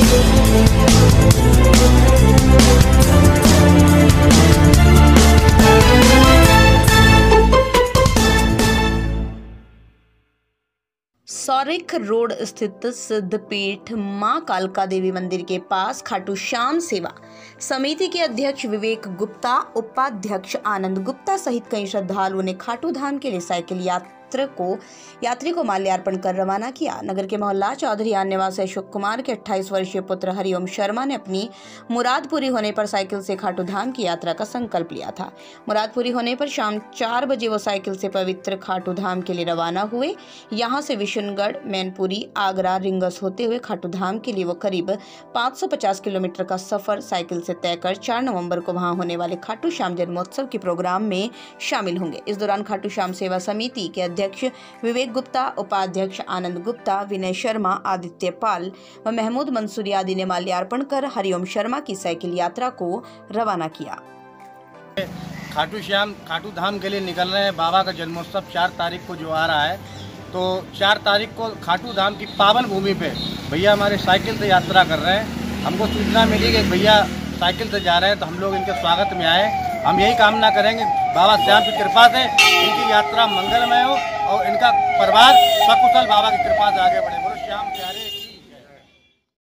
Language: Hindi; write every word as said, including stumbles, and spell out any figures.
सौरिख रोड स्थित सिद्धपीठ मां कालका देवी मंदिर के पास खाटू श्याम सेवा समिति के अध्यक्ष विवेक गुप्ता, उपाध्यक्ष आनंद गुप्ता सहित कई श्रद्धालुओं ने खाटू धाम के लिए साइकिल यात्रा को यात्री को माल्यार्पण कर रवाना किया। नगर के मोहल्ला चौधरी निवासी अशोक कुमार के अट्ठाईस वर्षीय पुत्र हरिओम शर्मा ने अपनी मुराद पूरी होने पर साइकिल से खाटू धाम की यात्रा का संकल्प लिया था। मुराद पूरी होने पर शाम चार बजे वो साइकिल से पवित्र खाटू धाम के लिए रवाना हुए। यहाँ से विशुनगढ़, मैनपुरी, आगरा, रिंगस होते हुए खाटू धाम के लिए वो करीब पाँच सौ पचास किलोमीटर का सफर साइकिल से तय कर चार नवंबर को वहां होने वाले खाटू श्याम जन्मोत्सव के प्रोग्राम में शामिल होंगे। इस दौरान खाटू श्याम सेवा समिति के अध्यक्ष विवेक गुप्ता, उपाध्यक्ष आनंद गुप्ता, विनय शर्मा, आदित्य पाल व महमूद मंसूरी आदि ने माल्यार्पण कर हरिओम शर्मा की साइकिल यात्रा को रवाना किया। खाटू श्याम खाटू धाम के लिए निकल रहे हैं। बाबा का जन्मोत्सव चार तारीख को जो आ रहा है, तो चार तारीख को खाटू धाम की पावन भूमि पे भैया हमारे साइकिल से यात्रा कर रहे हैं। हमको सूचना मिली कि भैया साइकिल से जा रहे हैं, तो हम लोग इनके स्वागत में आए। हम यही कामना करेंगे बाबा श्याम की कृपा से इनकी यात्रा मंगलमय हो और इनका परिवार सकुशल बाबा की कृपा से आगे बढ़े। बोलो श्याम।